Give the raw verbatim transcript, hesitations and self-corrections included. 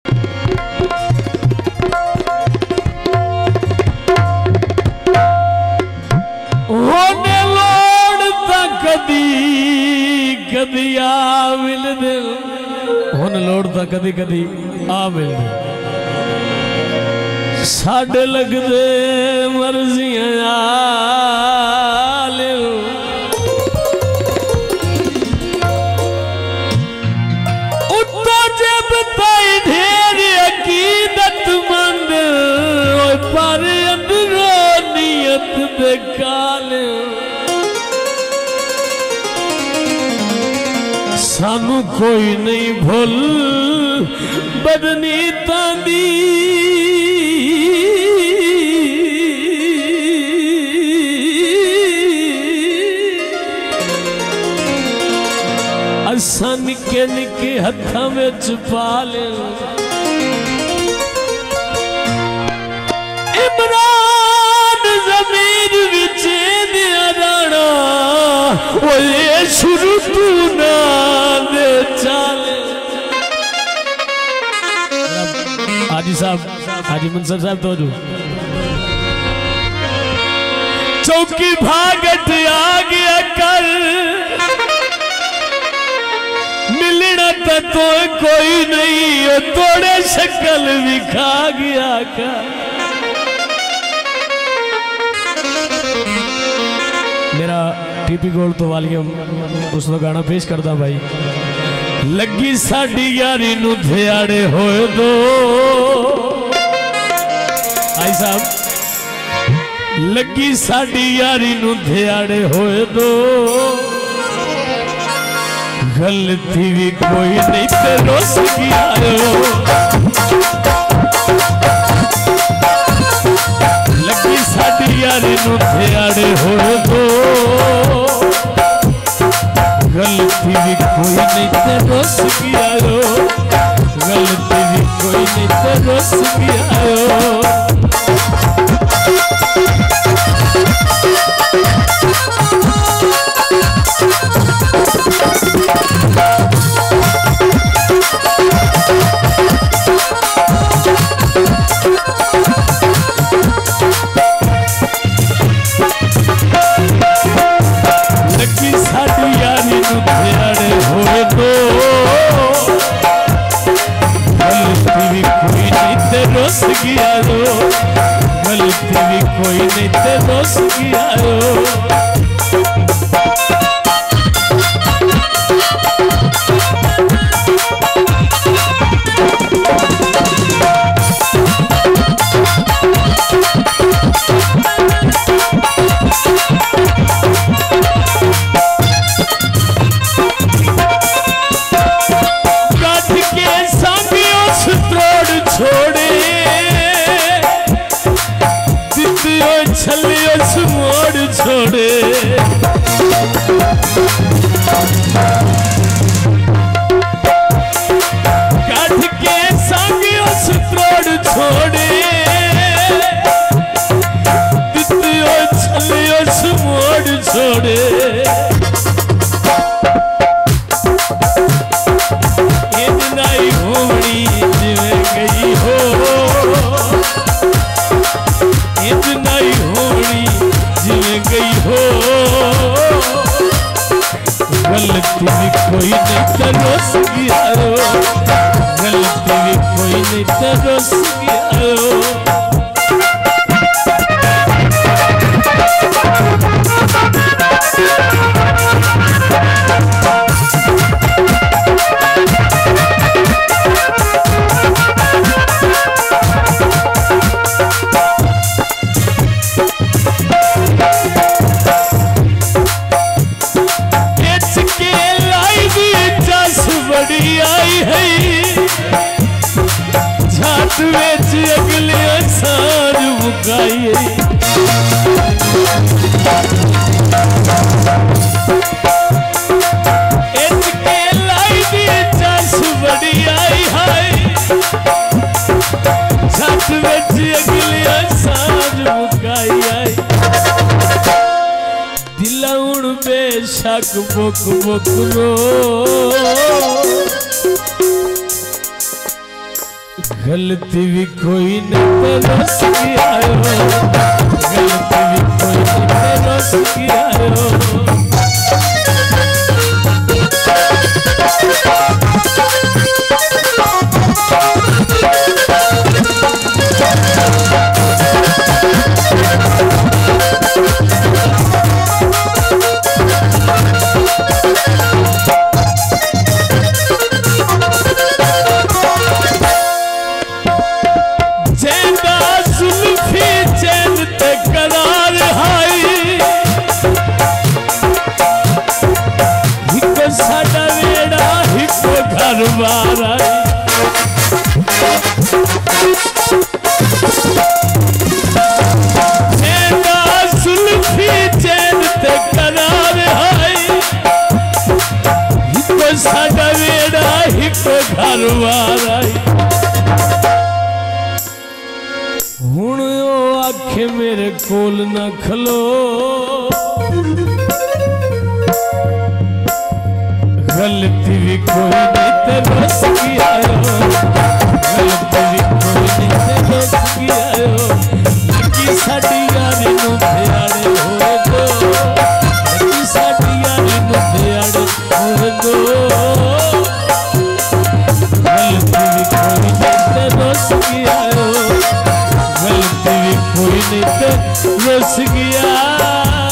होने लोड़ता कदी कदी आ मिल दिल होने लोड़ता कदी कदी आ मिल दिल साढ़े लगदे मर्जियां उत्तो जब ताई ढेर अकीदतमंद पर अंदरों नियत दे काल सानू कोई नहीं भूल बदनीता दी असा निके निके हथा विच पा ले इमरान जमीन विच दिया राणा वो ये शुरू तू ना दे चाले हाजी साहब हाजी मंसर साहब तो जो चौकी भागट आ गया कर मिलना तो, तो कोई नहीं वो तोड़े शक्ल भी खा गया कर मेरा टीपी गोल्ड तो वालियम उस तो गाना पेश करता भाई लगी साड़ी यारी नू ध्याड़े होए दो आई साहब लगी साड़ी यारी नू ध्याड़े होए दो गलती भी कोई नहीं ते रोस गया लगी साड़ी यारी नू ध्याड़े होए दो गलती भी कोई नहीं ते रोस गया गलती भी कोई नहीं ते रोस गया गलती भी कोई नहीं ते रोस गया काट के सांगियों से तोड़ छोड़े छलियों से मोड़ छोड़े काट के सांगियों से तोड़ छोड़े तितियों छलियों से मोड़ छोड़े इतना ही घूमनी जिਵੇਂ गई हो इतना ही होनी जिਵੇਂ गई हो गलती भी कोई नहीं तो रोस गया गलती भी कोई नहीं तो रोस गया अगले सार मुकाइए इसके लाई दी चस बड़ी आई है छत विच अगले सार मुकाई आई दिल हुण बेशक बुक बुक रो गलती भी कोई नहीं ते रोस गया हो, गलती भी कोई नहीं ते रोस गया हो। हुण ओ आखे मेरे कोल न खलो, गलती भी कोई नहीं ते रोस गया हो, गलती भी कोई नहीं ते रोस गया हो। लगी साडी यारी नूं ध्याड़े होए दो, लगी साडी यारी नूं ध्याड़े होए दो। गलती भी कोई नहीं ते रोस गया हो, गलती भी कोई नहीं ते रोस गया।